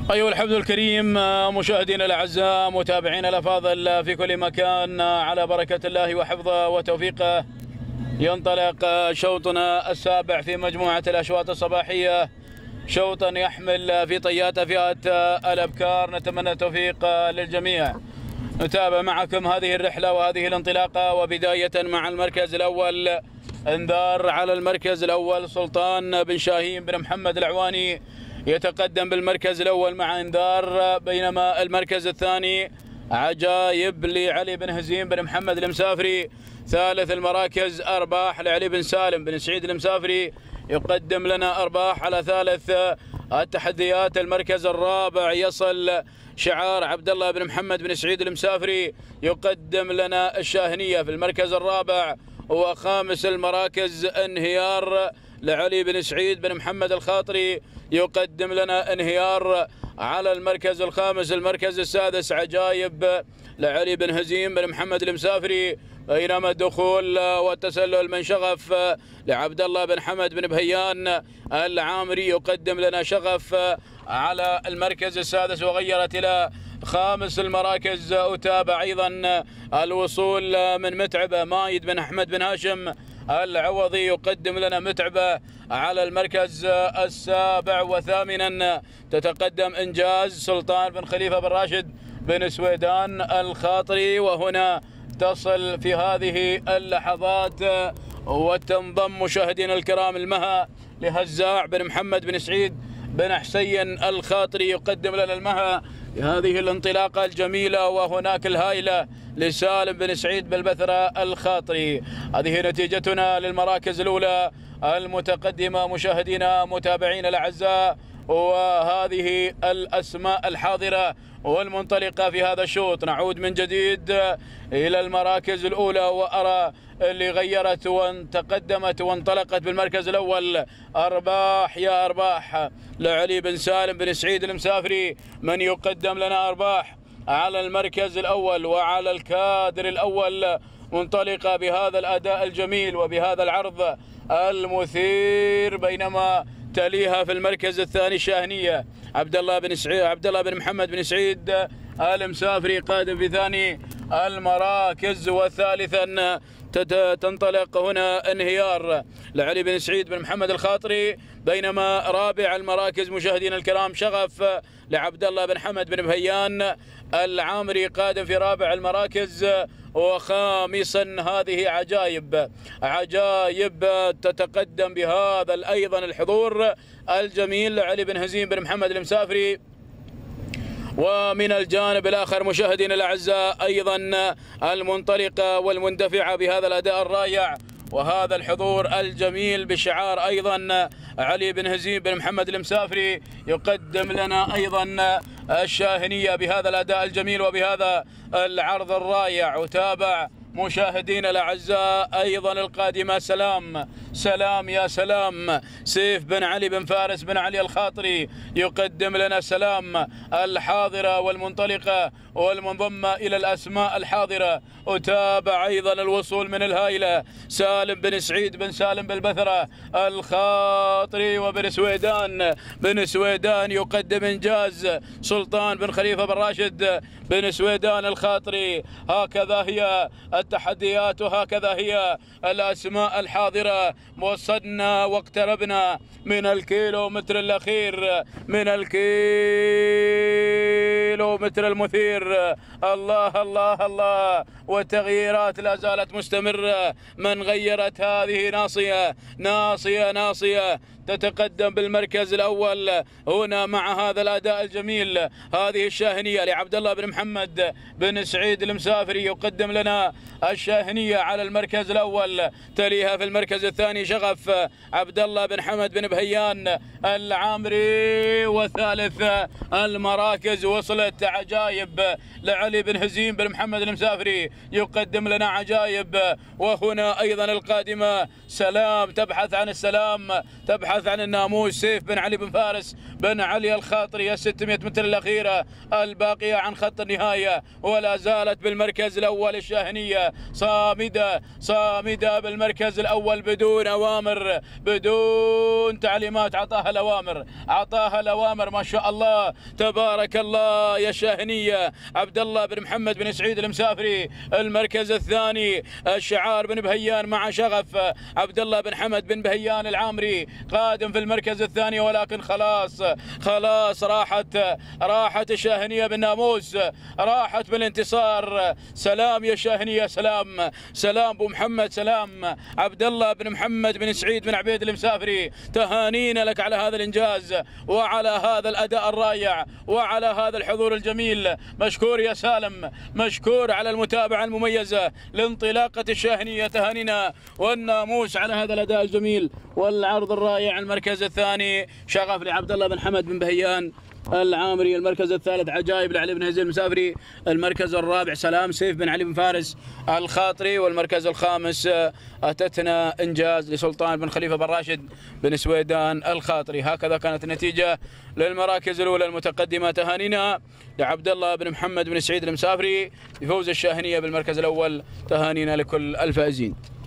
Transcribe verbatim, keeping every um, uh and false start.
أيها الحفظ الكريم، مشاهدينا الأعزاء، متابعينا الأفاضل في كل مكان، على بركة الله وحفظه وتوفيقه ينطلق شوطنا السابع في مجموعة الأشواط الصباحية، شوطا يحمل في طياته فئة الأبكار. نتمنى التوفيق للجميع. نتابع معكم هذه الرحلة وهذه الانطلاقة، وبداية مع المركز الأول. انذار على المركز الأول سلطان بن شاهين بن محمد العواني يتقدم بالمركز الأول مع انذار، بينما المركز الثاني عجايب لعلي بن هزيم بن محمد المسافري. ثالث المراكز أرباح لعلي بن سالم بن سعيد المسافري يقدم لنا أرباح على ثالث التحديات. المركز الرابع يصل شعار عبد الله بن محمد بن سعيد المسافري يقدم لنا الشاهنية في المركز الرابع. وخامس المراكز انهيار لعلي بن سعيد بن محمد الخاطري يقدم لنا انهيار على المركز الخامس. المركز السادس عجايب لعلي بن هزيم بن محمد المسافري، بينما الدخول والتسلل من شغف لعبد الله بن حمد بن بهيان العامري يقدم لنا شغف على المركز السادس. وغيرت إلى خامس المراكز. أتابع أيضا الوصول من متعبة مايد بن أحمد بن هاشم العوضي يقدم لنا متعبة على المركز السابع. وثامنا تتقدم إنجاز سلطان بن خليفة بن راشد بن سويدان الخاطري. وهنا تصل في هذه اللحظات وتنضم مشاهدينا الكرام المها لهزاع بن محمد بن سعيد بن حسين الخاطري يقدم لنا المها هذه الانطلاقة الجميلة. وهناك الهائلة لسالم بن سعيد بالبثرة الخاطري. هذه نتيجتنا للمراكز الأولى المتقدمة مشاهدينا متابعينا الأعزاء، وهذه الأسماء الحاضرة والمنطلقة في هذا الشوط. نعود من جديد إلى المراكز الأولى، وأرى اللي غيرت وتقدمت وانطلقت بالمركز الأول أرباح يا أرباح لعلي بن سالم بن سعيد المسافري، من يقدم لنا أرباح على المركز الأول وعلى الكادر الأول، منطلقة بهذا الأداء الجميل وبهذا العرض المثير. بينما تليها في المركز الثاني شاهنية عبد الله بن سعيد عبد الله بن محمد بن سعيد المسافري قادم في ثاني المراكز. وثالثا تنطلق هنا انهيار لعلي بن سعيد بن محمد الخاطري. بينما رابع المراكز مشاهدينا الكرام شغف لعبد الله بن حمد بن بهيان العامري قادم في رابع المراكز. وخامسا هذه عجايب عجايب تتقدم بهذا ايضا الحضور الجميل لعلي بن هزيم بن محمد المسافري. ومن الجانب الآخر مشاهدينا الأعزاء أيضا المنطلقة والمندفعة بهذا الأداء الرائع وهذا الحضور الجميل بشعار أيضا علي بن هزيم بن محمد المسافري يقدم لنا أيضا الشاهنية بهذا الأداء الجميل وبهذا العرض الرائع. وتابع مشاهدينا الأعزاء أيضا القادمة سلام سلام يا سلام سيف بن علي بن فارس بن علي الخاطري يقدم لنا سلام الحاضرة والمنطلقة والمنضمة إلى الأسماء الحاضرة. أتابع أيضا الوصول من الهائلة سالم بن سعيد بن سالم بالبثرة الخاطري وبن سويدان بن سويدان يقدم إنجاز سلطان بن خليفة بن راشد بن سويدان الخاطري. هكذا هي التحديات وهكذا هي الأسماء الحاضرة. وصلنا واقتربنا من الكيلو متر الأخير من الكيلو متر المثير. الله الله الله، والتغييرات لا زالت مستمرة. من غيرت هذه ناصية ناصية ناصية تتقدم بالمركز الأول هنا مع هذا الأداء الجميل. هذه الشاهنية لعبد الله بن محمد بن سعيد المسافري يقدم لنا الشاهنية على المركز الأول. تليها في المركز الثاني شغف عبد الله بن حمد بن بهيان العامري. وثالث المراكز وصلت عجايب لعلي بن هزيم بن محمد المسافري يقدم لنا عجايب. وهنا أيضا القادمة سلام تبحث عن السلام تبحث تبحث عن الناموس سيف بن علي بن فارس بن علي الخاطري، الستمائة متر الأخيرة الباقية عن خط النهاية، ولا زالت بالمركز الأول الشاهنية صامدة صامدة بالمركز الأول بدون أوامر، بدون تعليمات، عطاها الأوامر عطاها الأوامر ما شاء الله تبارك الله يا شاهنية. عبد الله بن محمد بن سعيد المسافري المركز الثاني، الشعار بن بهيان مع شغف، عبد الله بن حمد بن بهيان العامري قادم في المركز الثاني، ولكن خلاص خلاص راحت راحت الشاهنية بالناموس، راحت بالانتصار. سلام يا شاهنية، سلام سلام ابو محمد، سلام عبد الله بن محمد بن سعيد بن عبيد المسافري، تهانينا لك على هذا الانجاز وعلى هذا الاداء الرائع وعلى هذا الحضور الجميل. مشكور يا سالم، مشكور على المتابعة المميزة لانطلاقة الشاهنية، تهانينا والناموس على هذا الاداء الجميل والعرض الرائع. المركز الثاني شغف لعبد الله بن حمد بن بهيان العامري، المركز الثالث عجائب لعلي بن هزيل المسافري، المركز الرابع سلام سيف بن علي بن فارس الخاطري، والمركز الخامس اتتنا انجاز لسلطان بن خليفه بن راشد بن سويدان الخاطري. هكذا كانت النتيجه للمراكز الاولى المتقدمه. تهانينا لعبد الله بن محمد بن سعيد المسافري بفوز الشاهنيه بالمركز الاول، تهانينا لكل الفائزين.